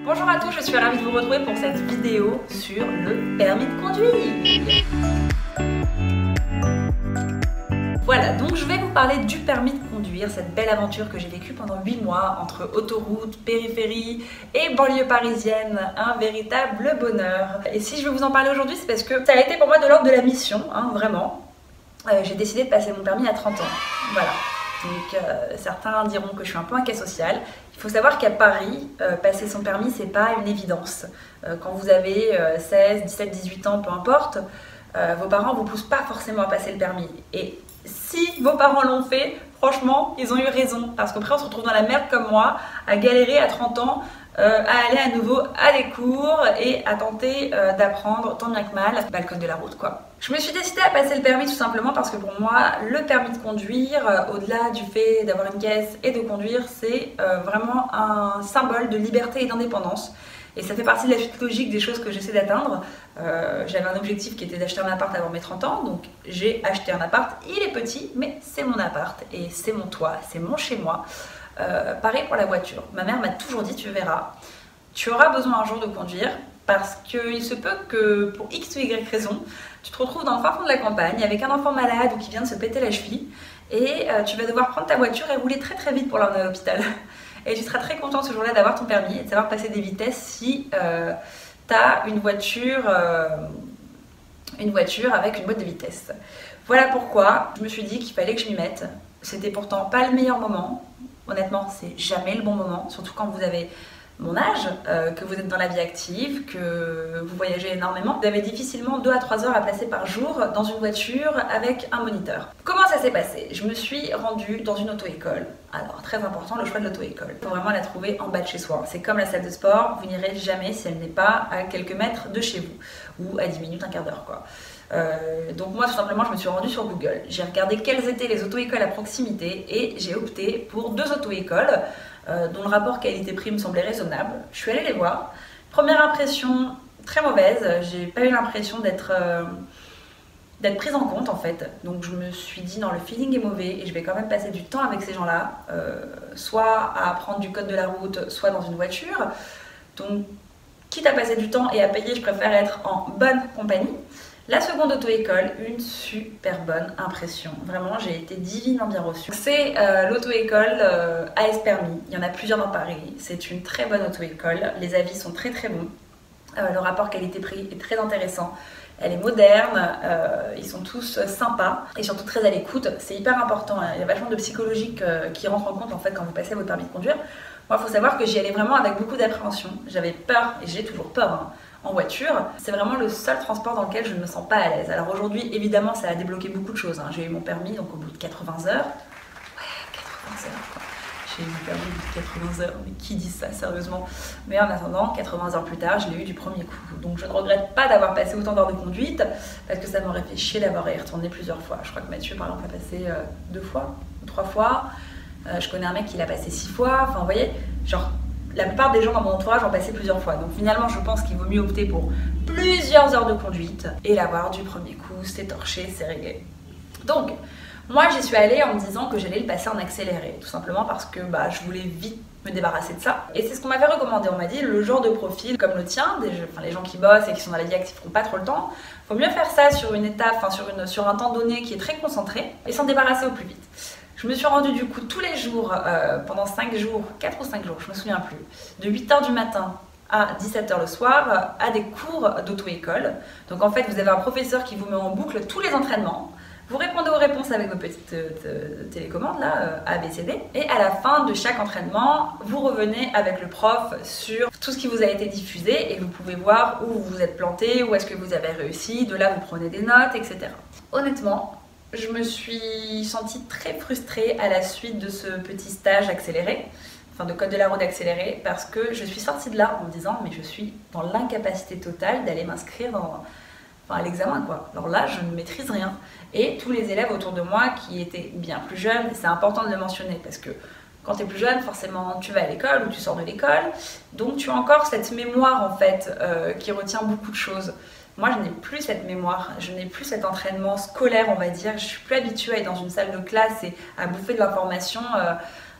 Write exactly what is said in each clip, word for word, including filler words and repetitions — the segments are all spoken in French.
Bonjour à tous, je suis ravie de vous retrouver pour cette vidéo sur le permis de conduire. Voilà, donc je vais vous parler du permis de conduire, cette belle aventure que j'ai vécue pendant huit mois entre autoroute, périphérie et banlieue parisienne, un véritable bonheur. Et si je veux vous en parler aujourd'hui, c'est parce que ça a été pour moi de l'ordre de la mission, hein, vraiment. Euh, j'ai décidé de passer mon permis à trente ans, voilà. Donc euh, certains diront que je suis un peu un cas social. Il faut savoir qu'à Paris, euh, passer son permis, c'est pas une évidence. Euh, quand vous avez euh, seize, dix-sept, dix-huit ans, peu importe, euh, vos parents vous poussent pas forcément à passer le permis. Et si vos parents l'ont fait, franchement, ils ont eu raison. Parce qu'après, on se retrouve dans la merde comme moi, à galérer à trente ans, euh, à aller à nouveau à des cours et à tenter euh, d'apprendre tant bien que mal bah, le code de la route, quoi. Je me suis décidée à passer le permis tout simplement parce que pour moi, le permis de conduire, euh, au-delà du fait d'avoir une caisse et de conduire, c'est euh, vraiment un symbole de liberté et d'indépendance. Et ça fait partie de la suite logique des choses que j'essaie d'atteindre. Euh, J'avais un objectif qui était d'acheter un appart avant mes trente ans, donc j'ai acheté un appart. Il est petit, mais c'est mon appart et c'est mon toit, c'est mon chez-moi. Euh, pareil pour la voiture. Ma mère m'a toujours dit, tu verras, tu auras besoin un jour de conduire parce qu'il se peut que pour X ou Y raison, tu te retrouves dans le fin fond de la campagne avec un enfant malade ou qui vient de se péter la cheville et euh, tu vas devoir prendre ta voiture et rouler très très vite pour l'emmener à l'hôpital. Et tu seras très content ce jour-là d'avoir ton permis et de savoir passer des vitesses si euh, tu as une voiture, euh, une voiture avec une boîte de vitesse. Voilà pourquoi je me suis dit qu'il fallait que je m'y mette. C'était pourtant pas le meilleur moment. Honnêtement, c'est jamais le bon moment, surtout quand vous avez mon âge, euh, que vous êtes dans la vie active, que vous voyagez énormément. Vous avez difficilement deux à trois heures à passer par jour dans une voiture avec un moniteur. Comment ça s'est passé? Je me suis rendue dans une auto-école. Alors, très important, le choix de l'auto-école. Il faut vraiment la trouver en bas de chez soi. C'est comme la salle de sport, vous n'irez jamais si elle n'est pas à quelques mètres de chez vous, ou à dix minutes, un quart d'heure, quoi. Euh, donc moi tout simplement je me suis rendue sur Google, j'ai regardé quelles étaient les auto-écoles à proximité et j'ai opté pour deux auto-écoles euh, dont le rapport qualité-prix me semblait raisonnable. Je suis allée les voir. Première impression très mauvaise, j'ai pas eu l'impression d'être euh, d'être prise en compte en fait. Donc je me suis dit non, le feeling est mauvais et je vais quand même passer du temps avec ces gens-là, euh, soit à apprendre du code de la route, soit dans une voiture. Donc quitte à passer du temps et à payer, je préfère être en bonne compagnie. La seconde auto-école, une super bonne impression. Vraiment, j'ai été divinement bien reçue. C'est euh, l'auto-école euh, A S Permis. Il y en a plusieurs dans Paris. C'est une très bonne auto-école. Les avis sont très très bons. Euh, le rapport qualité-prix est très intéressant. Elle est moderne. Euh, ils sont tous sympas et surtout très à l'écoute. C'est hyper important. Hein. Il y a vachement de psychologique euh, qui rentre en compte en fait quand vous passez votre permis de conduire. Moi, il faut savoir que j'y allais vraiment avec beaucoup d'appréhension. J'avais peur et j'ai toujours peur. Hein. En voiture, c'est vraiment le seul transport dans lequel je ne me sens pas à l'aise. Alors aujourd'hui, évidemment, ça a débloqué beaucoup de choses. Hein. J'ai eu mon permis donc au bout de quatre-vingts heures. Ouais, quatre-vingts heures quoi. J'ai eu mon permis au bout de quatre-vingts heures. Mais qui dit ça sérieusement? Mais en attendant, quatre-vingts heures plus tard, je l'ai eu du premier coup. Donc je ne regrette pas d'avoir passé autant d'heures de conduite parce que ça m'aurait fait chier d'avoir à y retourner plusieurs fois. Je crois que Mathieu, par exemple, a passé euh, deux fois ou trois fois. Euh, je connais un mec qui l'a passé six fois. Enfin, vous voyez, genre... La plupart des gens dans mon entourage ont passé plusieurs fois. Donc finalement, je pense qu'il vaut mieux opter pour plusieurs heures de conduite et l'avoir du premier coup, c'est torché, c'est réglé. Donc, moi, j'y suis allée en me disant que j'allais le passer en accéléré. Tout simplement parce que bah, je voulais vite me débarrasser de ça. Et c'est ce qu'on m'avait recommandé. On m'a dit, le genre de profil comme le tien, des, enfin, les gens qui bossent et qui sont dans la vie active, qui n'ont pas trop le temps, il faut mieux faire ça sur une étape, enfin sur, une, sur un temps donné qui est très concentré et s'en débarrasser au plus vite. Je me suis rendue du coup tous les jours, euh, pendant cinq jours, quatre ou cinq jours, je me souviens plus, de huit heures du matin à dix-sept heures le soir, à des cours d'auto-école. Donc en fait, vous avez un professeur qui vous met en boucle tous les entraînements. Vous répondez aux réponses avec vos petites euh, télécommandes, là, euh, A, B, C, D. Et à la fin de chaque entraînement, vous revenez avec le prof sur tout ce qui vous a été diffusé et vous pouvez voir où vous vous êtes planté, où est-ce que vous avez réussi. De là, vous prenez des notes, et cetera. Honnêtement, je me suis sentie très frustrée à la suite de ce petit stage accéléré, enfin de code de la route accéléré, parce que je suis sortie de là en me disant mais je suis dans l'incapacité totale d'aller m'inscrire dans, enfin, à l'examen quoi. Alors là, je ne maîtrise rien. Et tous les élèves autour de moi qui étaient bien plus jeunes, c'est important de le mentionner parce que quand tu es plus jeune, forcément tu vas à l'école ou tu sors de l'école, donc tu as encore cette mémoire en fait euh, qui retient beaucoup de choses. Moi, je n'ai plus cette mémoire, je n'ai plus cet entraînement scolaire, on va dire. Je suis plus habituée à être dans une salle de classe et à bouffer de l'information euh,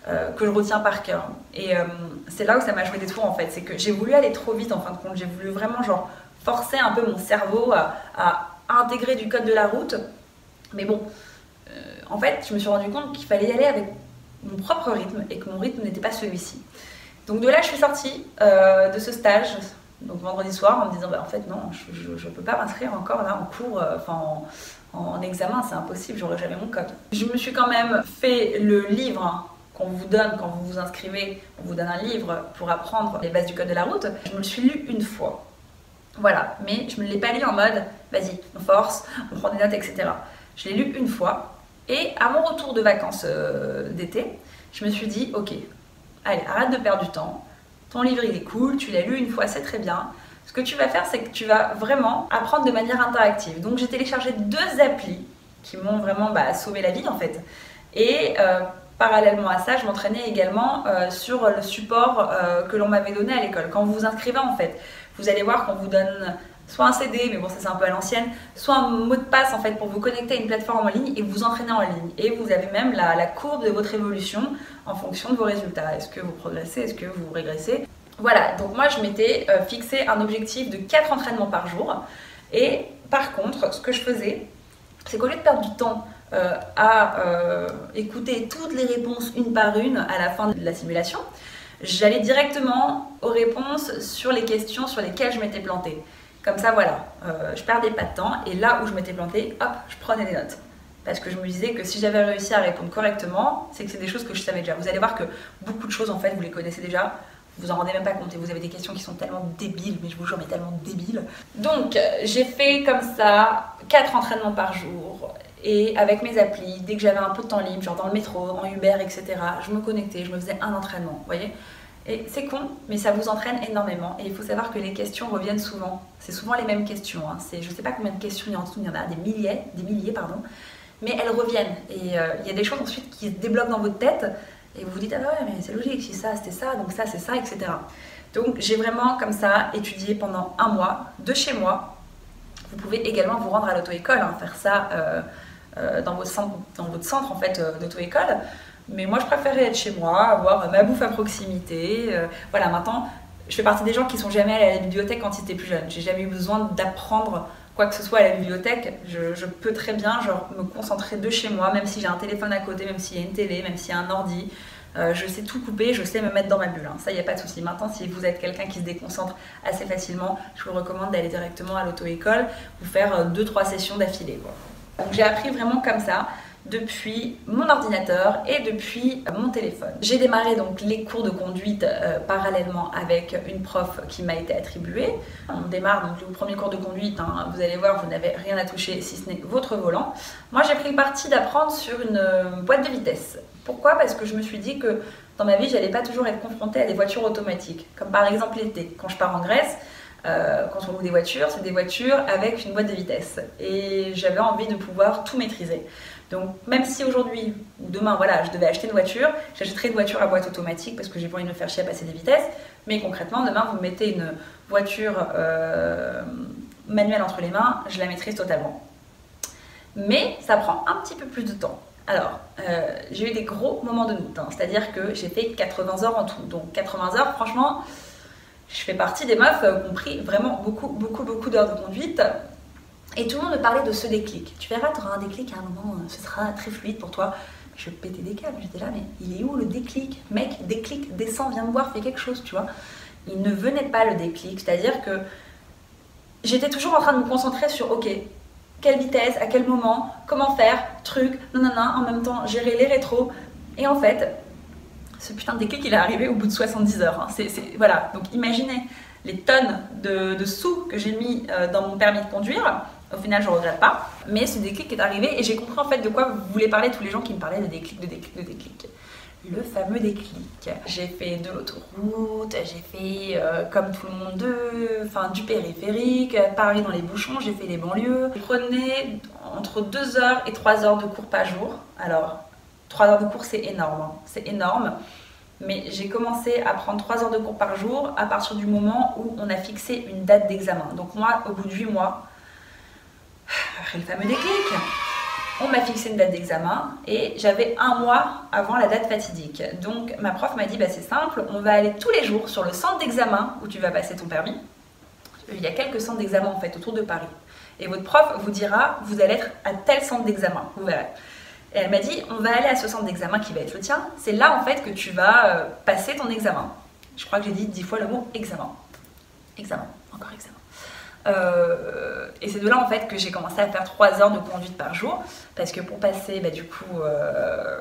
euh, que je retiens par cœur. Et euh, c'est là où ça m'a joué des tours en fait, c'est que j'ai voulu aller trop vite en fin de compte, j'ai voulu vraiment genre forcer un peu mon cerveau à, à intégrer du code de la route. Mais bon, euh, en fait, je me suis rendu compte qu'il fallait y aller avec mon propre rythme et que mon rythme n'était pas celui-ci. Donc de là, je suis sortie euh, de ce stage, donc vendredi soir, en me disant, bah, en fait, non, je ne peux pas m'inscrire encore là en cours, enfin euh, en, en examen, c'est impossible, j'aurai jamais mon code. Je me suis quand même fait le livre qu'on vous donne quand vous vous inscrivez, on vous donne un livre pour apprendre les bases du code de la route. Je me le suis lu une fois. Voilà, mais je ne me l'ai pas lu en mode, vas-y, on force, on prend des notes, et cetera. Je l'ai lu une fois, et à mon retour de vacances euh, d'été, je me suis dit, ok, allez, arrête de perdre du temps, ton livre il est cool, tu l'as lu une fois, c'est très bien. Ce que tu vas faire, c'est que tu vas vraiment apprendre de manière interactive. Donc j'ai téléchargé deux applis qui m'ont vraiment bah, sauvé la vie en fait. Et euh, parallèlement à ça, je m'entraînais également euh, sur le support euh, que l'on m'avait donné à l'école. Quand vous vous inscrivez en fait, vous allez voir qu'on vous donne soit un C D, mais bon ça c'est un peu à l'ancienne, soit un mot de passe en fait pour vous connecter à une plateforme en ligne et vous entraîner en ligne. Et vous avez même la, la courbe de votre évolution en fonction de vos résultats. Est-ce que vous progressez, est-ce que vous régressez? Voilà, donc moi je m'étais euh, fixé un objectif de quatre entraînements par jour. Et par contre, ce que je faisais, c'est qu'au lieu de perdre du temps euh, à euh, écouter toutes les réponses une par une à la fin de la simulation, j'allais directement aux réponses sur les questions sur lesquelles je m'étais plantée. Comme ça, voilà, euh, je perdais pas de temps et là où je m'étais plantée, hop, je prenais des notes. Parce que je me disais que si j'avais réussi à répondre correctement, c'est que c'est des choses que je savais déjà. Vous allez voir que beaucoup de choses, en fait, vous les connaissez déjà, vous en rendez même pas compte et vous avez des questions qui sont tellement débiles, mais je vous jure, mais tellement débiles. Donc, j'ai fait comme ça quatre entraînements par jour. Et avec mes applis, dès que j'avais un peu de temps libre, genre dans le métro, en Uber, et cetera, je me connectais, je me faisais un entraînement, vous voyez. Et c'est con, mais ça vous entraîne énormément. Et il faut savoir que les questions reviennent souvent. C'est souvent les mêmes questions. Hein. Je ne sais pas combien de questions il y en a en dessous, il y en a des milliers, des milliers, pardon. Mais elles reviennent. Et euh, il y a des choses ensuite qui se débloquent dans votre tête. Et vous vous dites, ah ouais, mais c'est logique, si ça, c'était ça, donc ça, c'est ça, et cetera. Donc j'ai vraiment comme ça étudié pendant un mois, de chez moi. Vous pouvez également vous rendre à l'auto-école, hein, faire ça euh, euh, dans, votre centre, dans votre centre en fait, euh, d'auto-école. Mais moi, je préférais être chez moi, avoir ma bouffe à proximité. Euh, voilà, maintenant, je fais partie des gens qui sont jamais allés à la bibliothèque quand ils étaient plus jeunes. J'ai jamais eu besoin d'apprendre quoi que ce soit à la bibliothèque. Je, je peux très bien genre, me concentrer de chez moi, même si j'ai un téléphone à côté, même s'il y a une télé, même s'il y a un ordi. Euh, je sais tout couper, je sais me mettre dans ma bulle. Hein. Ça, il n'y a pas de souci. Maintenant, si vous êtes quelqu'un qui se déconcentre assez facilement, je vous recommande d'aller directement à l'auto-école ou faire deux trois sessions d'affilée. Donc, j'ai appris vraiment comme ça, depuis mon ordinateur et depuis mon téléphone. J'ai démarré donc les cours de conduite euh, parallèlement avec une prof qui m'a été attribuée. On démarre donc le premier cours de conduite, hein, vous allez voir, vous n'avez rien à toucher si ce n'est votre volant. Moi j'ai pris le parti d'apprendre sur une euh, boîte de vitesse. Pourquoi? Parce que je me suis dit que dans ma vie, j'allais pas toujours être confrontée à des voitures automatiques. Comme par exemple l'été, quand je pars en Grèce, Euh, quand on loue des voitures, c'est des voitures avec une boîte de vitesse. Et j'avais envie de pouvoir tout maîtriser. Donc même si aujourd'hui ou demain, voilà, je devais acheter une voiture, j'achèterais une voiture à boîte automatique parce que j'ai pas envie de me faire chier à passer des vitesses. Mais concrètement, demain, vous mettez une voiture euh, manuelle entre les mains, je la maîtrise totalement. Mais ça prend un petit peu plus de temps. Alors, euh, j'ai eu des gros moments de doute, hein, c'est-à-dire que j'ai fait quatre-vingts heures en tout. Donc quatre-vingts heures, franchement, je fais partie des meufs qui ont pris vraiment beaucoup, beaucoup, beaucoup d'heures de conduite. Et tout le monde me parlait de ce déclic. Tu verras, tu auras un déclic à un moment, ce sera très fluide pour toi. Je pétais des câbles, j'étais là, mais il est où le déclic? Mec, déclic, descends, viens me voir, fais quelque chose, tu vois. Il ne venait pas le déclic, c'est-à-dire que j'étais toujours en train de me concentrer sur, ok, quelle vitesse, à quel moment, comment faire, truc, non, non, non, en même temps, gérer les rétros. Et en fait, ce putain de déclic, il est arrivé au bout de soixante-dix heures. Hein. C'est, c'est, voilà, donc imaginez les tonnes de, de sous que j'ai mis euh, dans mon permis de conduire. Au final, je ne regrette pas. Mais ce déclic est arrivé et j'ai compris en fait de quoi vous voulez parler tous les gens qui me parlaient de déclic, de déclic, de déclic. Le fameux déclic. J'ai fait de l'autoroute, j'ai fait euh, comme tout le monde de, enfin, du périphérique, Paris dans les bouchons, j'ai fait les banlieues. Je prenais entre deux heures et trois heures de cours par jour. Alors, trois heures de cours, c'est énorme. Hein. C'est énorme. Mais j'ai commencé à prendre trois heures de cours par jour à partir du moment où on a fixé une date d'examen. Donc moi, au bout de huit mois, après le fameux déclic, On m'a fixé une date d'examen et j'avais un mois avant la date fatidique. Donc ma prof m'a dit bah, c'est simple, on va aller tous les jours sur le centre d'examen où tu vas passer ton permis. Il y a quelques centres d'examen en fait autour de Paris. Et votre prof vous dira vous allez être à tel centre d'examen, vous verrez. Et elle m'a dit on va aller à ce centre d'examen qui va être le tien. C'est là en fait que tu vas euh, passer ton examen. Je crois que j'ai dit dix fois le mot examen. Examen, encore examen. Euh, et c'est de là en fait que j'ai commencé à faire trois heures de conduite par jour parce que pour passer bah, du coup euh,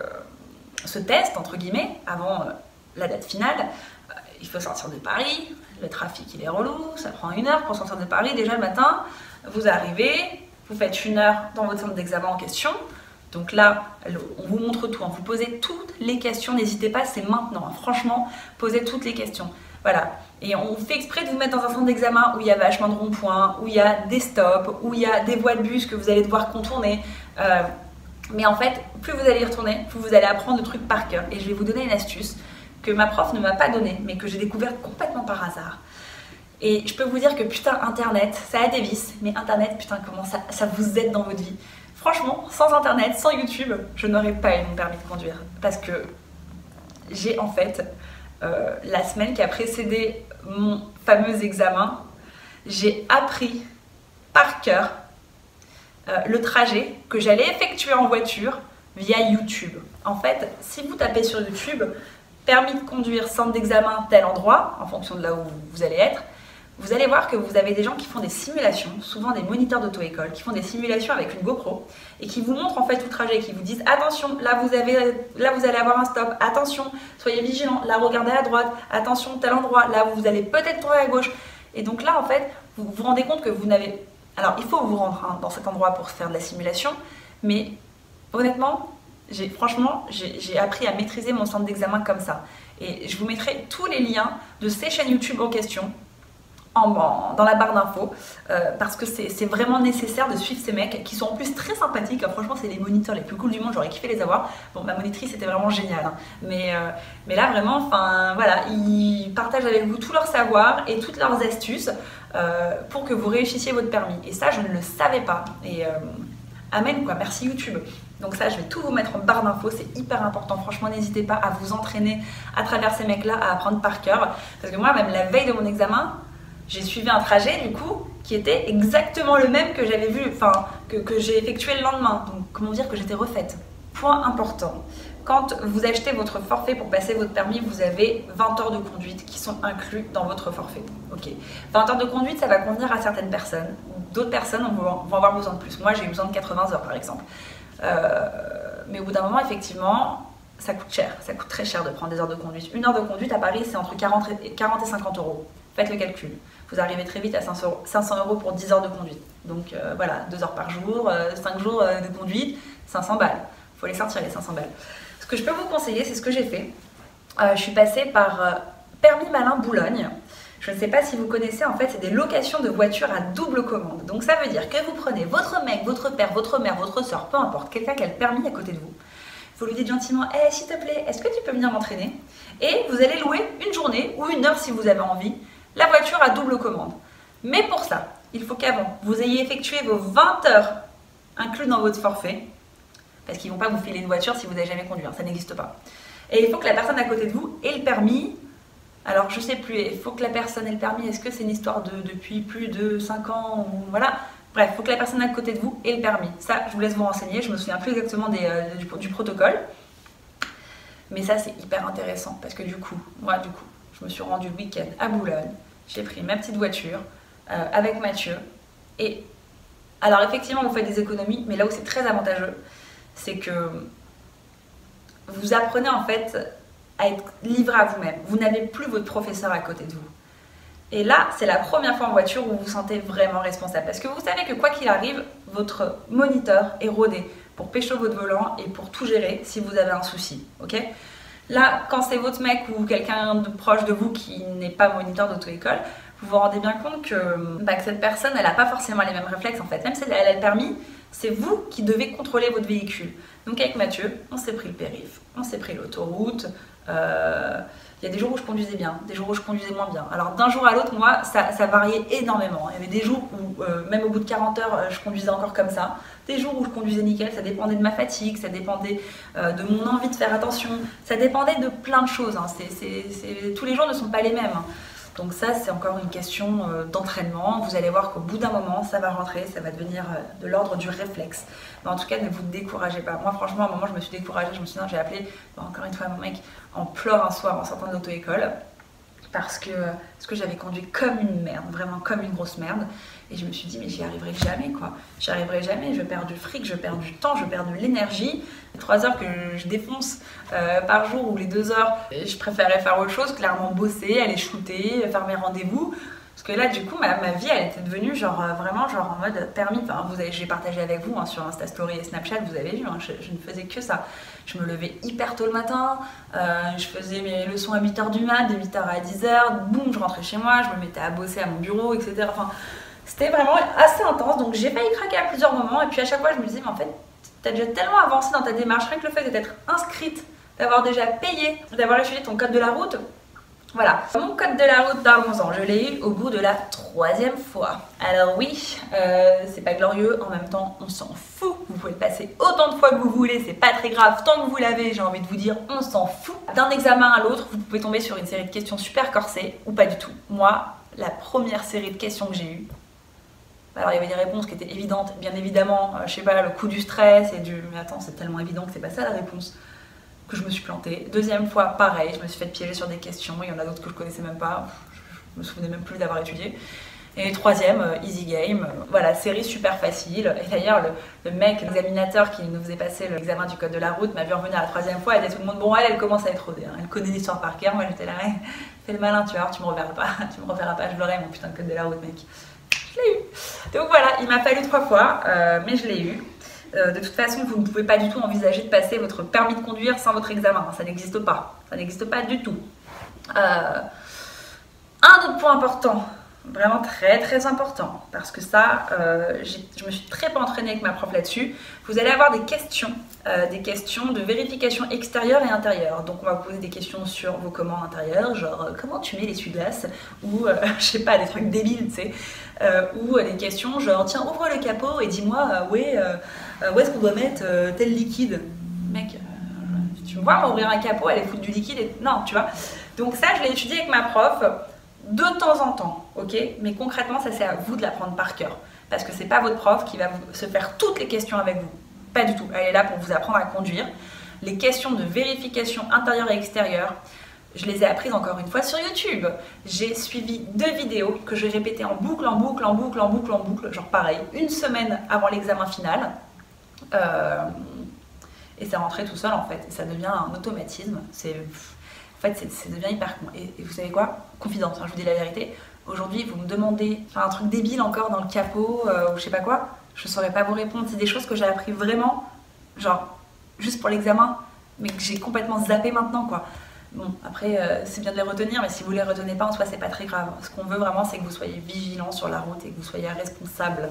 ce test entre guillemets avant euh, la date finale euh, il faut sortir de Paris, le trafic il est relou, ça prend une heure pour sortir de Paris déjà le matin, vous arrivez, vous faites une heure dans votre centre d'examen en question, donc là on vous montre tout, hein. Vous posez toutes les questions, n'hésitez pas, c'est maintenant, hein. Franchement posez toutes les questions. Voilà, et on fait exprès de vous mettre dans un centre d'examen où il y a vachement de ronds-points, où il y a des stops, où il y a des voies de bus que vous allez devoir contourner. Euh, mais en fait, plus vous allez y retourner, plus vous allez apprendre le truc par cœur. Et je vais vous donner une astuce que ma prof ne m'a pas donnée, mais que j'ai découverte complètement par hasard. Et je peux vous dire que putain, Internet, ça a des vices, mais Internet, putain, comment ça, ça vous aide dans votre vie. Franchement, sans Internet, sans YouTube, je n'aurais pas eu mon permis de conduire. Parce que j'ai en fait... Euh, la semaine qui a précédé mon fameux examen, j'ai appris par cœur euh, le trajet que j'allais effectuer en voiture via YouTube. En fait, si vous tapez sur YouTube, permis de conduire, centre d'examen, tel endroit, en fonction de là où vous allez être, vous allez voir que vous avez des gens qui font des simulations, souvent des moniteurs d'auto-école, qui font des simulations avec une GoPro et qui vous montrent en fait tout le trajet, qui vous disent attention, là vous, avez, là vous allez avoir un stop, attention, soyez vigilants, là regardez à droite, attention, tel endroit, là vous allez peut-être tourner à gauche. Et donc là en fait, vous vous rendez compte que vous n'avez... Alors il faut vous rendre hein, dans cet endroit pour faire de la simulation, mais honnêtement, j'ai, franchement, j'ai appris à maîtriser mon centre d'examen comme ça. Et je vous mettrai tous les liens de ces chaînes YouTube en question En, en, dans la barre d'infos euh, parce que c'est vraiment nécessaire de suivre ces mecs qui sont en plus très sympathiques, hein. Franchement c'est les moniteurs les plus cool du monde, j'aurais kiffé les avoir. Bon, ma monitrice était vraiment géniale hein. mais, euh, mais là vraiment enfin voilà, ils partagent avec vous tout leur savoir et toutes leurs astuces euh, pour que vous réussissiez votre permis, et ça je ne le savais pas, et euh, amen quoi, merci YouTube. Donc ça je vais tout vous mettre en barre d'infos, c'est hyper important, franchement n'hésitez pas à vous entraîner à travers ces mecs là, à apprendre par cœur, parce que moi même la veille de mon examen j'ai suivi un trajet du coup qui était exactement le même que j'avais vu, enfin que, que j'ai effectué le lendemain. Donc comment dire que j'étais refaite. Point important, quand vous achetez votre forfait pour passer votre permis, vous avez vingt heures de conduite qui sont inclus dans votre forfait. Ok. vingt heures de conduite, ça va convenir à certaines personnes. D'autres personnes vont, vont avoir besoin de plus. Moi j'ai eu besoin de quatre-vingts heures par exemple. Euh, mais au bout d'un moment effectivement, ça coûte cher. Ça coûte très cher de prendre des heures de conduite. Une heure de conduite à Paris c'est entre quarante et cinquante euros. Faites le calcul. Vous arrivez très vite à cinq cents euros pour dix heures de conduite. Donc euh, voilà, deux heures par jour, euh, cinq jours euh, de conduite, cinq cents balles. Il faut les sortir les cinq cents balles. Ce que je peux vous conseiller, c'est ce que j'ai fait. Euh, je suis passée par euh, Permis Malin Boulogne. Je ne sais pas si vous connaissez, en fait, c'est des locations de voitures à double commande. Donc ça veut dire que vous prenez votre mec, votre père, votre mère, votre soeur, peu importe, quelqu'un qui a le permis à côté de vous. Vous lui dites gentiment, hey, s'il te plaît, est-ce que tu peux venir m'entraîner? Et vous allez louer une journée ou une heure si vous avez envie la voiture à double commande. Mais pour ça, il faut qu'avant, vous ayez effectué vos vingt heures inclus dans votre forfait, parce qu'ils ne vont pas vous filer une voiture si vous n'avez jamais conduit, hein, ça n'existe pas. Et il faut que la personne à côté de vous ait le permis. Alors je sais plus, il faut que la personne ait le permis, est-ce que c'est une histoire de depuis plus de cinq ans ou voilà. Bref, il faut que la personne à côté de vous ait le permis. Ça, je vous laisse vous renseigner, je me souviens plus exactement des, euh, du, du protocole. Mais ça, c'est hyper intéressant, parce que du coup, moi du coup, je me suis rendue le week-end à Boulogne, j'ai pris ma petite voiture euh, avec Mathieu, et alors effectivement vous faites des économies, mais là où c'est très avantageux, c'est que vous apprenez en fait à être livré à vous-même, vous n'avez plus votre professeur à côté de vous. Et là, c'est la première fois en voiture où vous vous sentez vraiment responsable, parce que vous savez que quoi qu'il arrive, votre moniteur est rodé pour pécho votre volant et pour tout gérer si vous avez un souci, ok ? Là, quand c'est votre mec ou quelqu'un de proche de vous qui n'est pas moniteur d'auto-école, vous vous rendez bien compte que, bah, que cette personne, elle n'a pas forcément les mêmes réflexes en fait. Même si elle a le permis, c'est vous qui devez contrôler votre véhicule. Donc avec Mathieu, on s'est pris le périph', on s'est pris l'autoroute, euh, Il y a des jours où je conduisais bien, des jours où je conduisais moins bien. Alors d'un jour à l'autre, moi, ça, ça variait énormément. Il y avait des jours où, euh, même au bout de quarante heures, je conduisais encore comme ça. Des jours où je conduisais nickel, ça dépendait de ma fatigue, ça dépendait euh, de mon envie de faire attention. Ça dépendait de plein de choses. Hein. C'est, c'est, c'est... Tous les jours ne sont pas les mêmes. Hein. Donc ça, c'est encore une question euh, d'entraînement. Vous allez voir qu'au bout d'un moment, ça va rentrer, ça va devenir euh, de l'ordre du réflexe. Mais en tout cas, ne vous découragez pas. Moi, franchement, à un moment, je me suis découragée. Je me suis dit, non, j'ai appelé, bon, encore une fois, mon mec en pleurs un soir en sortant de l'auto-école. Parce que, parce que j'avais conduit comme une merde, vraiment comme une grosse merde. Et je me suis dit, mais j'y arriverai jamais, quoi. J'y arriverai jamais, je perds du fric, je perds du temps, je perds de l'énergie. Les trois heures que je défonce euh, par jour ou les deux heures, je préférais faire autre chose, clairement bosser, aller shooter, faire mes rendez-vous. Parce que là, du coup, ma, ma vie, elle était devenue genre euh, vraiment genre en mode permis. Enfin, vous avez, j'ai partagé avec vous hein, sur Insta Story et Snapchat, vous avez vu, hein, je, je ne faisais que ça. Je me levais hyper tôt le matin, euh, je faisais mes leçons à huit heures du mat, de huit heures à dix heures, boum, je rentrais chez moi, je me mettais à bosser à mon bureau, et cetera. Enfin, c'était vraiment assez intense, donc j'ai failli craquer à plusieurs moments. Et puis à chaque fois, je me disais, mais en fait, t'as déjà tellement avancé dans ta démarche, rien que le fait d'être inscrite, d'avoir déjà payé, d'avoir étudié ton code de la route. Voilà, mon code de la route d'Armonzan, ans, je l'ai eu au bout de la troisième fois. Alors oui, euh, c'est pas glorieux, en même temps on s'en fout. Vous pouvez le passer autant de fois que vous voulez, c'est pas très grave, tant que vous l'avez, j'ai envie de vous dire, on s'en fout. D'un examen à l'autre, vous pouvez tomber sur une série de questions super corsées, ou pas du tout. Moi, la première série de questions que j'ai eues, alors il y avait des réponses qui étaient évidentes, bien évidemment, euh, je sais pas, le coup du stress et du... Mais attends, c'est tellement évident que c'est pas ça la réponse. Que je me suis plantée. Deuxième fois, pareil, je me suis fait piéger sur des questions. Il y en a d'autres que je connaissais même pas. Je me souvenais même plus d'avoir étudié. Et troisième, euh, easy game. Voilà, série super facile. Et d'ailleurs, le, le mec, l'examinateur qui nous faisait passer l'examen du code de la route, m'a vu revenir la troisième fois. Et dit tout le monde, bon, elle, elle commence à être rodée. Hein. Elle connaît l'histoire par cœur. Moi, j'étais là, hey, fais le malin, tu vois, tu me reverras pas. Tu me reverras pas, je l'aurai, mon putain de code de la route, mec. Je l'ai eu. Donc voilà, il m'a fallu trois fois, euh, mais je l'ai eu. De toute façon, vous ne pouvez pas du tout envisager de passer votre permis de conduire sans votre examen. Ça n'existe pas. Ça n'existe pas du tout. Euh, un autre point important, vraiment très très important, parce que ça, euh, je me suis très peu entraînée avec ma prof là-dessus. Vous allez avoir des questions, euh, des questions de vérification extérieure et intérieure. Donc on va vous poser des questions sur vos commandes intérieures, genre euh, comment tu mets l'essuie-glace, ou euh, je sais pas, des trucs débiles, tu sais, euh, ou euh, des questions genre tiens ouvre le capot et dis-moi euh, ouais, euh, où est-ce qu'on doit mettre euh, tel liquide. Mec, euh, tu me vois m'ouvrir un capot, aller foutre du liquide et... Non, tu vois. Donc ça, je l'ai étudié avec ma prof de temps en temps, ok. Mais concrètement, ça c'est à vous de l'apprendre par cœur. Parce que c'est pas votre prof qui va vous, se faire toutes les questions avec vous. Pas du tout. Elle est là pour vous apprendre à conduire. Les questions de vérification intérieure et extérieure, je les ai apprises encore une fois sur YouTube. J'ai suivi deux vidéos que j'ai répétées en boucle, en boucle, en boucle, en boucle, en boucle. Genre pareil, une semaine avant l'examen final. Euh, et c'est rentré tout seul en fait, et ça devient un automatisme. C'est, en fait, ça devient hyper con. Et, et vous savez quoi? Confidence, hein, je vous dis la vérité. Aujourd'hui, vous me demandez enfin, un truc débile encore dans le capot euh, ou je sais pas quoi, je saurais pas vous répondre. C'est des choses que j'ai appris vraiment, genre juste pour l'examen, mais que j'ai complètement zappé maintenant quoi. Bon, après, euh, c'est bien de les retenir, mais si vous les retenez pas, en soi, c'est pas très grave. Ce qu'on veut vraiment, c'est que vous soyez vigilant sur la route et que vous soyez responsable.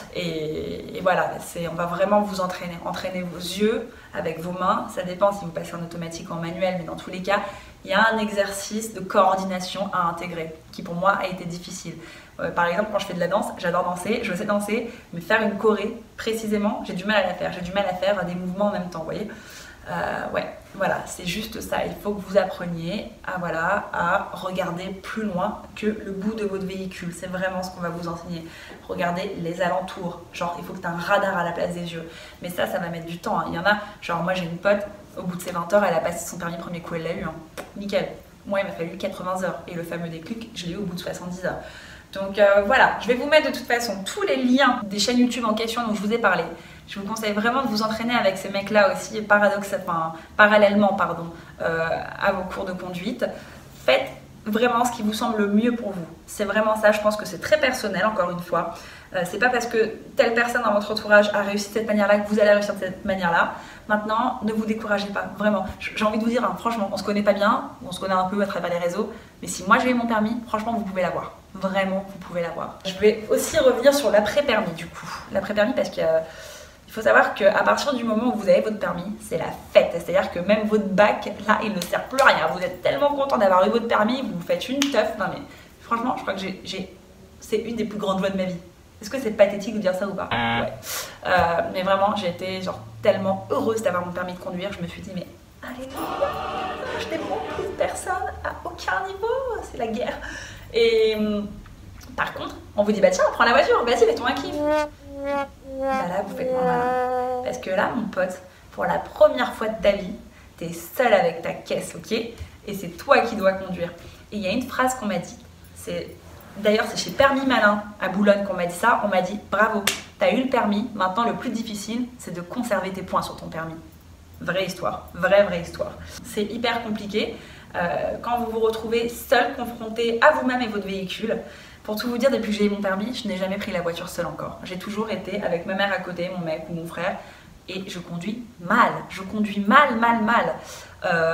Et, et voilà, c'est, on va vraiment vous entraîner. Entraîner vos yeux avec vos mains. Ça dépend si vous passez en automatique ou en manuel, mais dans tous les cas, il y a un exercice de coordination à intégrer, qui pour moi a été difficile. Euh, par exemple, quand je fais de la danse, j'adore danser, je sais danser, mais faire une choré, précisément, j'ai du mal à la faire. J'ai du mal à faire des mouvements en même temps, vous voyez. Euh, ouais, voilà, c'est juste ça. Il faut que vous appreniez à, voilà, à regarder plus loin que le bout de votre véhicule. C'est vraiment ce qu'on va vous enseigner. Regardez les alentours. Genre, il faut que tu aies un radar à la place des yeux. Mais ça, ça va mettre du temps. Hein. Il y en a, genre moi j'ai une pote, au bout de ses vingt heures, elle a passé son permis premier coup, elle l'a eu. Hein. Nickel. Moi, il m'a fallu quatre-vingts heures. Et le fameux déclic, je l'ai eu au bout de soixante-dix heures. Donc euh, voilà, je vais vous mettre de toute façon tous les liens des chaînes YouTube en question dont je vous ai parlé. Je vous conseille vraiment de vous entraîner avec ces mecs-là aussi, enfin, parallèlement pardon, euh, à vos cours de conduite. Faites vraiment ce qui vous semble le mieux pour vous. C'est vraiment ça, je pense que c'est très personnel, encore une fois. Euh, c'est pas parce que telle personne dans votre entourage a réussi de cette manière-là que vous allez réussir de cette manière-là. Maintenant, ne vous découragez pas, vraiment. J'ai envie de vous dire, hein, franchement, on se connaît pas bien, on se connaît un peu à travers les réseaux, mais si moi j'ai eu mon permis, franchement, vous pouvez l'avoir. Vraiment, vous pouvez l'avoir. Je vais aussi revenir sur l'après-permis, du coup. L'après-permis parce qu'il y a... Il faut savoir qu'à partir du moment où vous avez votre permis, c'est la fête. C'est-à-dire que même votre bac, là, il ne sert plus à rien. Vous êtes tellement content d'avoir eu votre permis, vous vous faites une teuf. Non mais franchement, je crois que j'ai... c'est une des plus grandes joies de ma vie. Est-ce que c'est pathétique de dire ça ou pas? Ouais. Euh, mais vraiment, j'ai été genre tellement heureuse d'avoir mon permis de conduire. Je me suis dit, mais alléluia, je dépends plus de personne à aucun niveau. C'est la guerre. Et par contre, on vous dit, bah tiens, prends la voiture, vas-y, fais-toi un kiff. Bah là, vous faites moins malin. Parce que là, mon pote, pour la première fois de ta vie, t'es seul avec ta caisse, ok? Et c'est toi qui dois conduire. Et il y a une phrase qu'on m'a dit, c'est... D'ailleurs, c'est chez Permis Malin à Boulogne qu'on m'a dit ça. On m'a dit, bravo, t'as eu le permis, maintenant le plus difficile, c'est de conserver tes points sur ton permis. Vraie histoire, vraie, vraie histoire. C'est hyper compliqué euh, quand vous vous retrouvez seul, confronté à vous-même et votre véhicule. Pour tout vous dire, depuis que j'ai eu mon permis, je n'ai jamais pris la voiture seule encore. J'ai toujours été avec ma mère à côté, mon mec ou mon frère, et je conduis mal. Je conduis mal, mal, mal. Euh,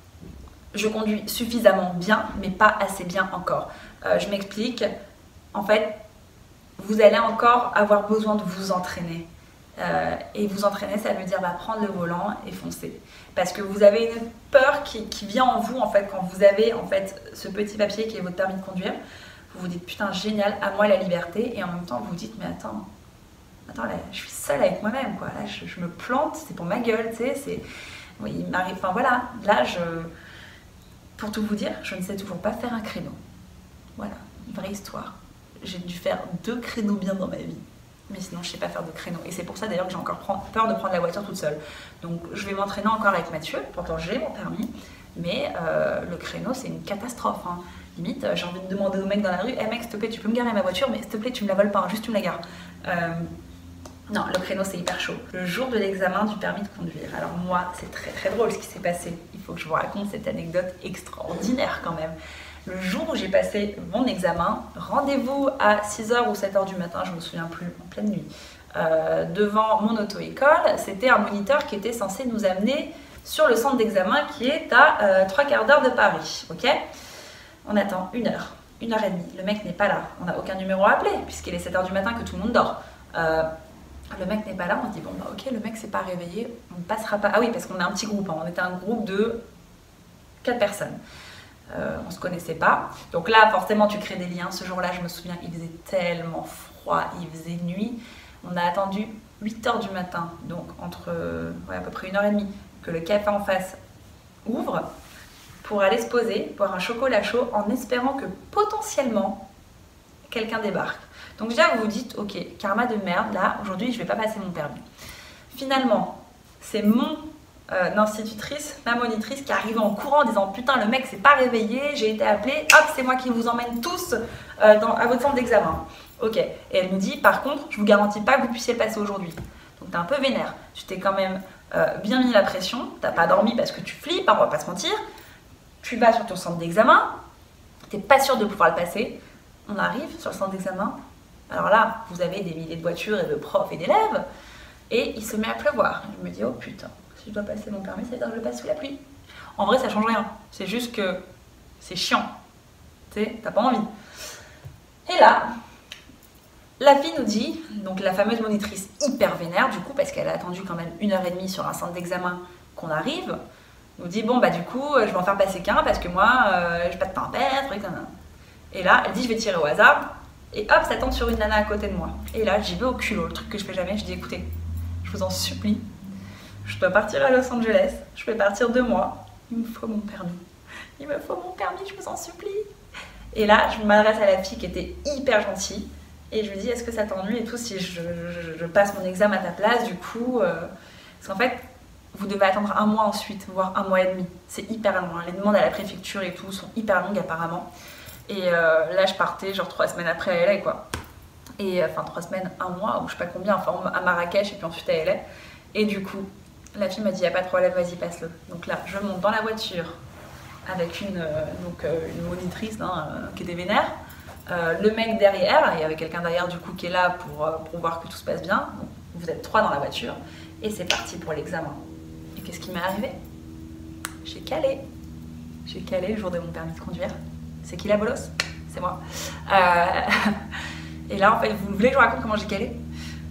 je conduis suffisamment bien, mais pas assez bien encore. Euh, je m'explique. En fait, vous allez encore avoir besoin de vous entraîner. Euh, et vous entraîner, ça veut dire bah, prendre le volant et foncer. Parce que vous avez une peur qui, qui vient en vous, en fait, quand vous avez en fait, ce petit papier qui est votre permis de conduire. Vous vous dites, putain, génial, à moi la liberté. Et en même temps, vous vous dites, mais attends, attends là, je suis seule avec moi-même, quoi. Là, je, je me plante, c'est pour ma gueule, tu sais. C'est... Oui, il m'arrive... Enfin, voilà, là, je... Pour tout vous dire, je ne sais toujours pas faire un créneau. Voilà, une vraie histoire. J'ai dû faire deux créneaux bien dans ma vie. Mais sinon, je ne sais pas faire de créneaux. Et c'est pour ça, d'ailleurs, que j'ai encore peur de prendre la voiture toute seule. Donc, je vais m'entraîner encore avec Mathieu. Pourtant, j'ai mon permis. Mais euh, le créneau, c'est une catastrophe, hein. Limite, j'ai envie de demander au mec dans la rue, hey mec, s'il te plaît, tu peux me garer ma voiture, mais s'il te plaît, tu me la voles pas, hein, juste tu me la gares. Euh, non, le créneau, c'est hyper chaud. Le jour de l'examen du permis de conduire. Alors moi, c'est très très drôle ce qui s'est passé. Il faut que je vous raconte cette anecdote extraordinaire quand même. Le jour où j'ai passé mon examen, rendez-vous à six heures ou sept heures du matin, je me souviens plus, en pleine nuit, euh, devant mon auto-école, c'était un moniteur qui était censé nous amener sur le centre d'examen qui est à euh, trois quarts d'heure de Paris, ok? On attend une heure, une heure et demie. Le mec n'est pas là. On n'a aucun numéro à appeler puisqu'il est sept heures du matin que tout le monde dort. Euh, le mec n'est pas là. On se dit, bon, bah ok, le mec s'est pas réveillé. On ne passera pas. Ah oui, parce qu'on est un petit groupe. Hein. On était un groupe de quatre personnes. Euh, on ne se connaissait pas. Donc là, forcément, tu crées des liens. Ce jour-là, je me souviens, il faisait tellement froid. Il faisait nuit. On a attendu huit heures du matin. Donc, entre ouais, à peu près une heure et demie que le café en face ouvre, pour aller se poser, boire un chocolat chaud en espérant que potentiellement quelqu'un débarque. Donc déjà vous vous dites, ok, karma de merde, là aujourd'hui je vais pas passer mon permis. Finalement, c'est mon euh, institutrice, ma monitrice qui arrive en courant en disant, putain le mec s'est pas réveillé, j'ai été appelée, hop c'est moi qui vous emmène tous euh, dans, à votre centre d'examen. Ok, et elle nous dit, par contre, je vous garantis pas que vous puissiez passer aujourd'hui. Donc t'es un peu vénère, tu t'es quand même euh, bien mis la pression, t'as pas dormi parce que tu flippes, on va pas se mentir. Tu vas sur ton centre d'examen, tu n'es pas sûr de pouvoir le passer. On arrive sur le centre d'examen. Alors là, vous avez des milliers de voitures et de profs et d'élèves. Et il se met à pleuvoir. Je me dis, oh putain, si je dois passer mon permis, ça veut dire que je le passe sous la pluie. En vrai, ça change rien. C'est juste que c'est chiant. Tu sais, t'as pas envie. Et là, la fille nous dit, donc la fameuse monitrice hyper vénère, du coup, parce qu'elle a attendu quand même une heure et demie sur un centre d'examen qu'on arrive, nous dit bon bah du coup je vais en faire passer qu'un parce que moi euh, j'ai pas de temps à perdre et, et là elle dit je vais tirer au hasard et hop ça tombe sur une nana à côté de moi et là j'y vais au culot, le truc que je fais jamais. Je dis écoutez, je vous en supplie, je dois partir à Los Angeles, je vais partir deux mois, il me faut mon permis, il me faut mon permis, je vous en supplie. Et là je m'adresse à la fille qui était hyper gentille et je lui dis est-ce que ça t'ennuie et tout si je, je, je passe mon examen à ta place du coup euh... parce qu'en fait vous devez attendre un mois ensuite, voire un mois et demi. C'est hyper long. Les demandes à la préfecture et tout sont hyper longues apparemment. Et euh, là, je partais genre trois semaines après à L A, quoi. Et enfin, trois semaines, un mois, ou je sais pas combien, enfin à Marrakech et puis ensuite à L A. Et du coup, la fille m'a dit, y a pas de problème, vas-y, passe-le. Donc là, je monte dans la voiture avec une, euh, donc, euh, une monitrice hein, euh, qui était vénère. Euh, le mec derrière, il y avait quelqu'un derrière du coup qui est là pour, euh, pour voir que tout se passe bien. Donc, vous êtes trois dans la voiture. Et c'est parti pour l'examen. Qu'est-ce qui m'est arrivé? J'ai calé. J'ai calé le jour de mon permis de conduire. C'est qui la bolosse? C'est moi. Euh... Et là, en fait, vous voulez que je vous raconte comment j'ai calé?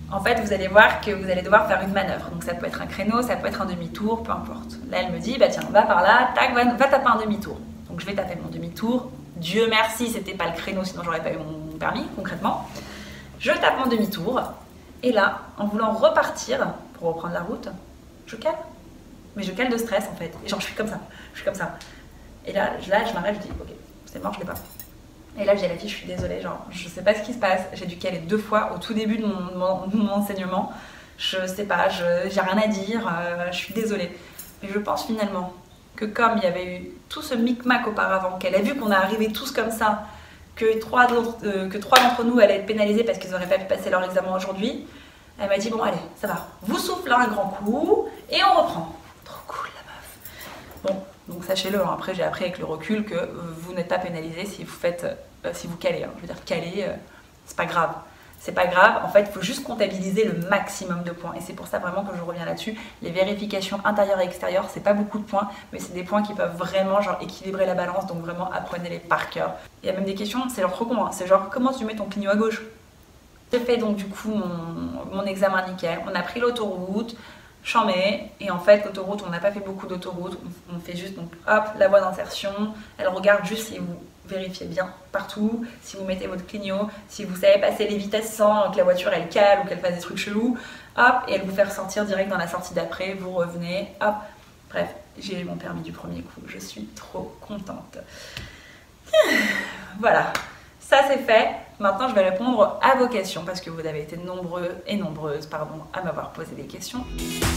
en fait, vous allez voir que vous allez devoir faire une manœuvre. Donc ça peut être un créneau, ça peut être un demi-tour, peu importe. Là, elle me dit, bah tiens, va par là, tac, va, va taper un demi-tour. Donc je vais taper mon demi-tour. Dieu merci, c'était pas le créneau, sinon j'aurais pas eu mon permis, concrètement. Je tape mon demi-tour. Et là, en voulant repartir pour reprendre la route, je cale. Mais je cale de stress, en fait. Et genre, je suis comme ça, je suis comme ça. Et là, là je m'arrête, je dis, ok, c'est mort, je l'ai pas. Et là, j'ai la fille, je suis désolée, genre, je sais pas ce qui se passe. J'ai dû caler deux fois au tout début de mon, mon, de mon enseignement. Je sais pas, je j'ai rien à dire, euh, je suis désolée. Mais je pense finalement que comme il y avait eu tout ce micmac auparavant, qu'elle a vu qu'on est arrivés tous comme ça, que trois d'entre euh, que trois d'entre nous allaient être pénalisés parce qu'ils n'auraient pas pu passer leur examen aujourd'hui, elle m'a dit, bon allez, ça va, vous soufflez un grand coup et on reprend. Trop cool la meuf. Bon. Donc sachez-le, hein, après j'ai appris avec le recul que vous n'êtes pas pénalisé si vous faites, euh, si vous calez. Hein. Je veux dire, caler, euh, c'est pas grave. C'est pas grave, en fait, il faut juste comptabiliser le maximum de points. Et c'est pour ça vraiment que je reviens là-dessus. Les vérifications intérieures et extérieures, c'est pas beaucoup de points, mais c'est des points qui peuvent vraiment genre équilibrer la balance. Donc vraiment, apprenez-les par cœur. Il y a même des questions, c'est genre trop con. Hein. C'est genre, comment tu mets ton clignot à gauche? J'ai fait donc du coup mon, mon examen nickel. On a pris l'autoroute. J'en mets, et en fait l'autoroute, on n'a pas fait beaucoup d'autoroute, on, on fait juste donc hop, la voie d'insertion, elle regarde juste si vous vérifiez bien partout, si vous mettez votre clignot, si vous savez passer les vitesses sans que la voiture elle cale ou qu'elle fasse des trucs chelous, hop, et elle vous fait ressortir direct dans la sortie d'après, vous revenez, hop, bref, j'ai eu mon permis du premier coup, je suis trop contente. Voilà, ça c'est fait. Maintenant, je vais répondre à vos questions parce que vous avez été nombreux et nombreuses pardon, à m'avoir posé des questions.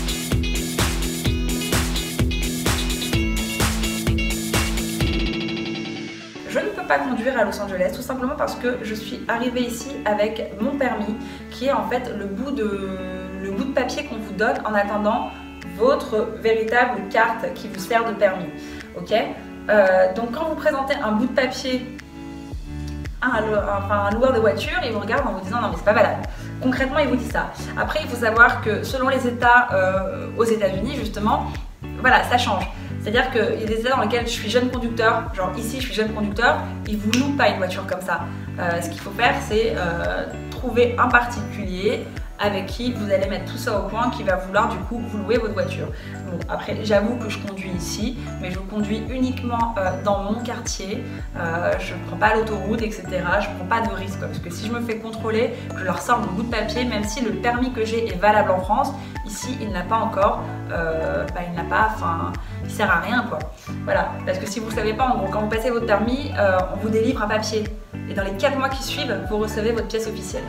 Je ne peux pas conduire à Los Angeles tout simplement parce que je suis arrivée ici avec mon permis qui est en fait le bout de, le bout de papier qu'on vous donne en attendant votre véritable carte qui vous sert de permis. Ok, euh, donc quand vous présentez un bout de papier Un, enfin, un loueur de voiture, il vous regarde en vous disant non mais c'est pas valable. Concrètement il vous dit ça. Après il faut savoir que selon les états euh, aux États-Unis justement, voilà ça change. C'est-à-dire qu'il y a des états dans lesquels je suis jeune conducteur, genre ici je suis jeune conducteur, ils vous louent pas une voiture comme ça. Euh, ce qu'il faut faire c'est euh, trouver un particulier avec qui vous allez mettre tout ça au point, qui va vouloir du coup vous louer votre voiture. Bon, après j'avoue que je conduis ici, mais je conduis uniquement euh, dans mon quartier, euh, je ne prends pas l'autoroute, et cetera. Je ne prends pas de risque, quoi, parce que si je me fais contrôler, je leur sors mon bout de papier, même si le permis que j'ai est valable en France, ici il n'a pas encore, euh, bah, il n'a pas, enfin, il sert à rien quoi. Voilà, parce que si vous ne le savez pas, en gros, quand vous passez votre permis, euh, on vous délivre un papier, et dans les quatre mois qui suivent, vous recevez votre pièce officielle.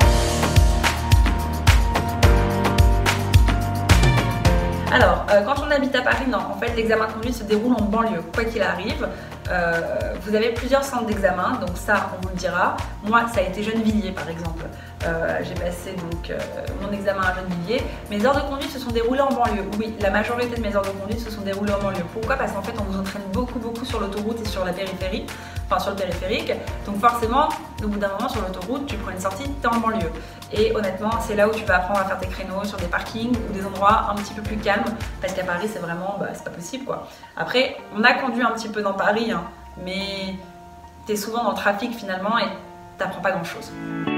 Alors, euh, quand on habite à Paris, non, en fait l'examen de conduite se déroule en banlieue, quoi qu'il arrive. Euh, vous avez plusieurs centres d'examen, donc ça on vous le dira. Moi ça a été Gennevilliers par exemple. Euh, J'ai passé donc euh, mon examen à Gennevilliers. Mes heures de conduite se sont déroulées en banlieue. Oui, la majorité de mes heures de conduite se sont déroulées en banlieue. Pourquoi? Parce qu'en fait on vous entraîne beaucoup beaucoup sur l'autoroute et sur la périphérie, enfin sur le périphérique. Donc forcément, au bout d'un moment sur l'autoroute, tu prends une sortie, t'es en banlieue. Et honnêtement, c'est là où tu vas apprendre à faire tes créneaux sur des parkings ou des endroits un petit peu plus calmes. Parce qu'à Paris, c'est vraiment, bah, c'est pas possible quoi. Après, on a conduit un petit peu dans Paris, hein, mais t'es souvent dans le trafic finalement et t'apprends pas grand chose.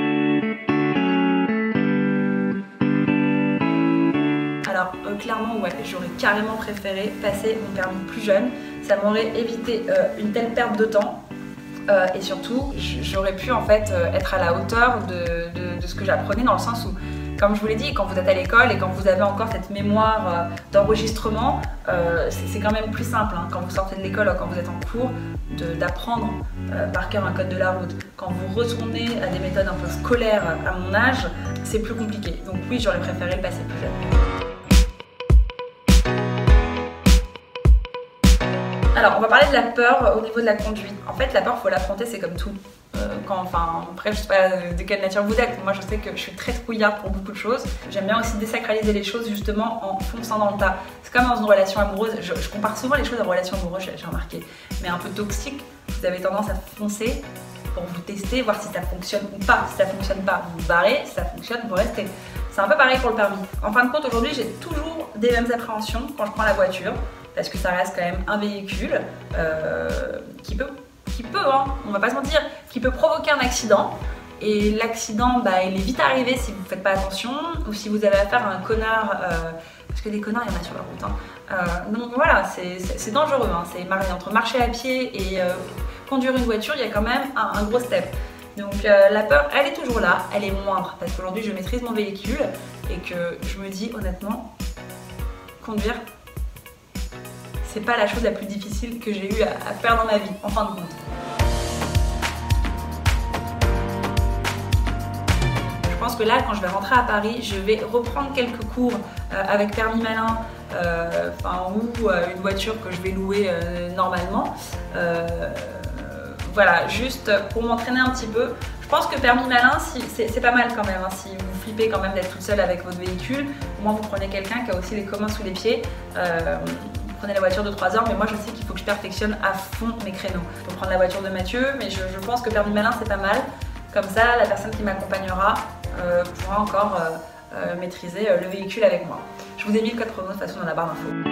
Alors euh, clairement, ouais, j'aurais carrément préféré passer mon permis plus jeune. Ça m'aurait évité euh, une telle perte de temps. Euh, et surtout, j'aurais pu en fait euh, être à la hauteur de, de, de ce que j'apprenais, dans le sens où, comme je vous l'ai dit, quand vous êtes à l'école et quand vous avez encore cette mémoire euh, d'enregistrement, euh, c'est quand même plus simple hein, quand vous sortez de l'école ou quand vous êtes en cours d'apprendre euh, par cœur un code de la route. Quand vous retournez à des méthodes un peu scolaires à mon âge, c'est plus compliqué. Donc oui, j'aurais préféré le passer plus jeune. Alors, on va parler de la peur au niveau de la conduite. En fait, la peur, il faut l'affronter, c'est comme tout. Euh, quand, enfin, après, je sais pas de quelle nature vous êtes. Moi, je sais que je suis très trouillarde pour beaucoup de choses. J'aime bien aussi désacraliser les choses, justement, en fonçant dans le tas. C'est comme dans une relation amoureuse. Je, je compare souvent les choses en relation amoureuse, j'ai remarqué. Mais un peu toxique, vous avez tendance à foncer pour vous tester, voir si ça fonctionne ou pas. Si ça fonctionne pas, vous vous barrez. Si ça fonctionne, vous restez. C'est un peu pareil pour le permis. En fin de compte, aujourd'hui, j'ai toujours des mêmes appréhensions quand je prends la voiture. Parce que ça reste quand même un véhicule euh, qui peut, qui peut hein, on va pas se mentir, qui peut provoquer un accident. et l'accident bah, il est vite arrivé si vous ne faites pas attention ou si vous avez affaire à un connard, euh, parce que des connards il y en a sur la route. Hein. Euh, donc voilà, c'est dangereux, hein. C'est entre marcher à pied et euh, conduire une voiture, il y a quand même un, un gros step. Donc euh, la peur, elle est toujours là, elle est moindre parce qu'aujourd'hui je maîtrise mon véhicule et que je me dis honnêtement, conduire, c'est pas la chose la plus difficile que j'ai eu à, à faire dans ma vie, en fin de compte. Je pense que là, quand je vais rentrer à Paris, je vais reprendre quelques cours euh, avec permis malin, euh, ou euh, une voiture que je vais louer euh, normalement. Euh, voilà, juste pour m'entraîner un petit peu. Je pense que permis malin, si, c'est pas mal quand même, hein, si vous flippez quand même d'être toute seule avec votre véhicule. Au moins vous prenez quelqu'un qui a aussi les communs sous les pieds. Euh, vous prenez la voiture de trois heures, mais moi je sais qu'il faut que je perfectionne à fond mes créneaux. Je peux prendre la voiture de Mathieu, mais je, je pense que permis malin c'est pas mal. Comme ça, la personne qui m'accompagnera euh, pourra encore euh, euh, maîtriser euh, le véhicule avec moi. Je vous ai mis le code promo de toute façon dans la barre d'infos.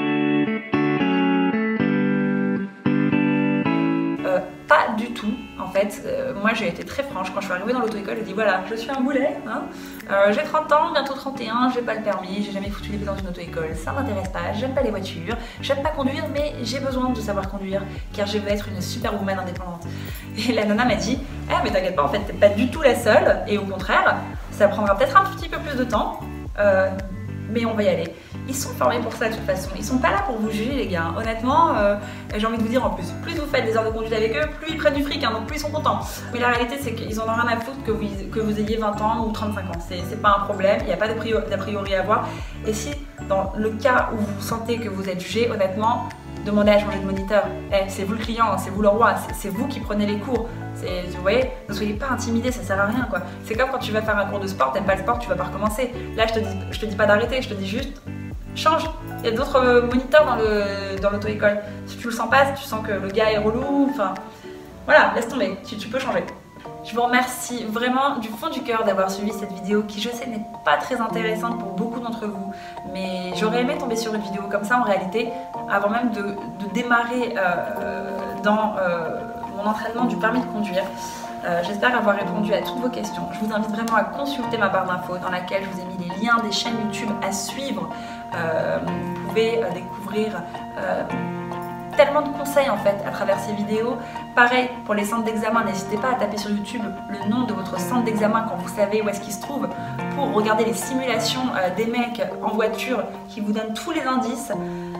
Euh, pas du tout, en fait. Euh, moi j'ai été très franche quand je suis arrivée dans l'auto-école. J'ai dit voilà, je suis un boulet, hein. euh, j'ai trente ans, bientôt trente et un, j'ai pas le permis, j'ai jamais foutu les pieds dans une auto-école, ça m'intéresse pas, j'aime pas les voitures, j'aime pas conduire, mais j'ai besoin de savoir conduire car je veux être une superwoman indépendante. Et la nana m'a dit ah mais t'inquiète pas, en fait t'es pas du tout la seule et au contraire, ça prendra peut-être un petit peu plus de temps, euh, mais on va y aller. Ils sont formés pour ça de toute façon, ils sont pas là pour vous juger les gars, honnêtement, euh, j'ai envie de vous dire en plus, plus vous faites des heures de conduite avec eux, plus ils prennent du fric, hein, donc plus ils sont contents. Mais la réalité c'est qu'ils en ont rien à foutre que vous, que vous ayez vingt ans ou trente-cinq ans, c'est pas un problème, il n'y a pas d'a priori à avoir. Et si dans le cas où vous sentez que vous êtes jugé, honnêtement, demandez à changer de moniteur. Eh, c'est vous le client, c'est vous le roi, c'est vous qui prenez les cours. Vous voyez, ne soyez pas intimidés, ça sert à rien quoi. C'est comme quand tu vas faire un cours de sport, t'aimes pas le sport, tu vas pas recommencer. Là je te dis, je te dis pas d'arrêter, je te dis juste change. Il y a d'autres moniteurs dans le dans l'auto-école. Si tu le sens pas, si tu sens que le gars est relou, enfin voilà, laisse tomber, tu, tu peux changer. Je vous remercie vraiment du fond du cœur d'avoir suivi cette vidéo qui je sais n'est pas très intéressante pour beaucoup d'entre vous, mais j'aurais aimé tomber sur une vidéo comme ça en réalité avant même de, de démarrer euh, dans euh, mon entraînement du permis de conduire. Euh, J'espère avoir répondu à toutes vos questions. Je vous invite vraiment à consulter ma barre d'infos dans laquelle je vous ai mis les liens des chaînes YouTube à suivre. Euh, vous pouvez euh, découvrir euh, tellement de conseils en fait à travers ces vidéos. Pareil pour les centres d'examen, n'hésitez pas à taper sur YouTube le nom de votre centre d'examen quand vous savez où est-ce qu'il se trouve pour regarder les simulations euh, des mecs en voiture qui vous donnent tous les indices.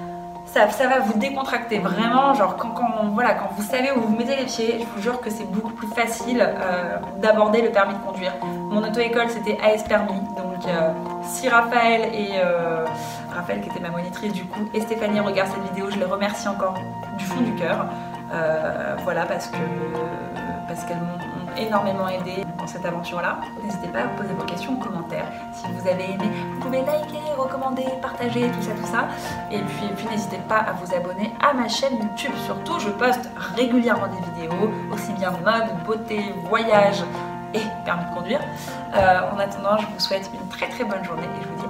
Ça, ça va vous décontracter vraiment, genre quand, quand, voilà, quand vous savez où vous mettez les pieds, je vous jure que c'est beaucoup plus facile euh, d'aborder le permis de conduire. Mon auto-école c'était A S Permis, donc euh, si Raphaël et euh, Raphaël qui était ma monitrice du coup et Stéphanie regardent cette vidéo, je les remercie encore du fond du cœur. Euh, voilà parce que parce qu'elles m'ont énormément aidé dans cette aventure-là. N'hésitez pas à poser vos questions en commentaire. Si vous avez aimé, vous pouvez liker, recommander, partager, tout ça, tout ça. Et puis, puis n'hésitez pas à vous abonner à ma chaîne YouTube. Surtout, je poste régulièrement des vidéos, aussi bien mode, beauté, voyage et permis de conduire. Euh, en attendant, je vous souhaite une très très bonne journée et je vous dis